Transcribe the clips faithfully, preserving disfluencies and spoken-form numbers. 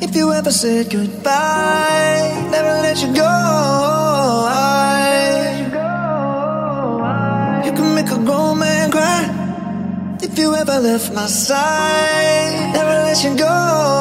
If you ever said goodbye, never let you go. You can make a grown man cry. If you ever left my side, never let you go.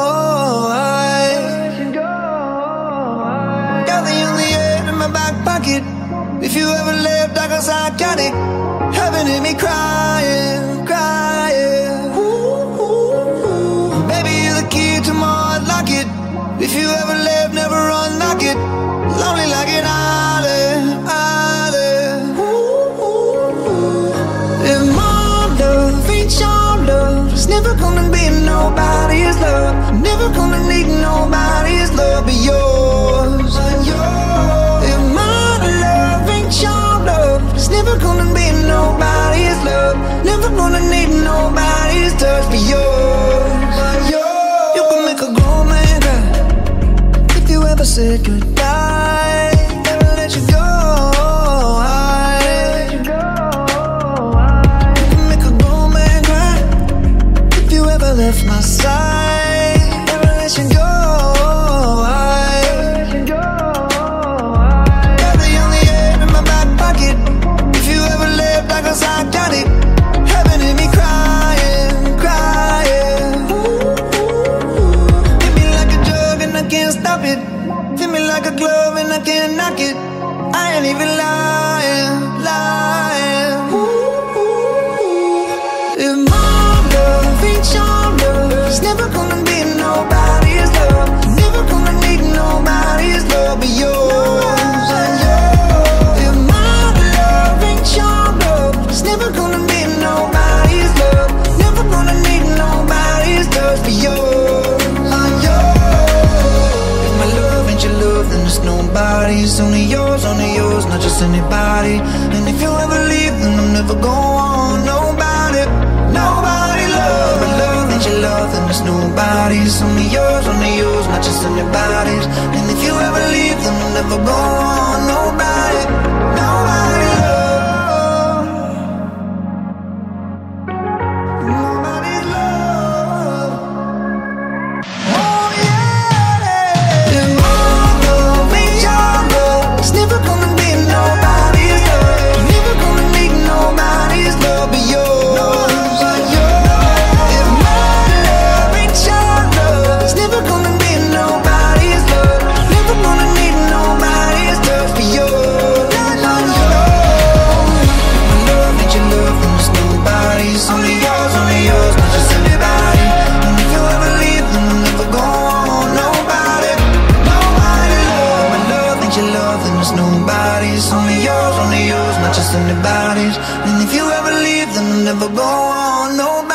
You're the only air in my back pocket. If you ever left, I guess I got it. Heaven in me crying, crying. Ooh, ooh, ooh. Baby, you're the key to my heart, lock it. If you ever left, never unlock it. Lonely like an island, island. Ooh, ooh, ooh. If my love ain't your love, it's never gonna be nobody's love. Never gonna need nobody's love but yours, yours. If my love ain't your love, it's never gonna be nobody's love. Never gonna need nobody's touch but yours, yours. You can make a grown man cry. If you ever said goodbye, never let you go. You can make a grown man cry. If you ever left my side, never let you go. You're the only air in my back pocket. If you ever left, I guess I got it. Heaven in me crying, crying. Hit me like a drug and I can't stop it. Feel me like a glove and I can't knock it. I ain't even lying, lying. If my love ain't your love, it's never gonna be nobody's love. Never gonna need nobody's love but yours, yours. If my love ain't your love, it's never gonna be nobody's love. Never gonna need nobody's touch but yours, yours. If my love ain't your love, then it's nobody's. Only yours, only yours, not just anybody. And if you ever leave, then I'm never going nobody, nobody love. My love ain't your love, then it's nobody's. Only yours, only yours, not just anybody's. And if you ever leave, then I'm never going nobody, nobody love. Nobody's love. Oh yeah. If my love ain't your love, it's never gonna be nobody's love. Never gonna need nobody's love but yours, yours. If my love ain't your love, it's never gonna be nobody's love. Never gonna need nobody's touch but yours, yours. My love ain't your love, then it's nobody's. Only yours, only yours, not just anybody. And if you ever leave, then I'm never going nobody, nobody love. My love ain't your love, then it's nobody's. Only yours, only yours, not just anybody's. And if you ever leave, then I'm never going nobody.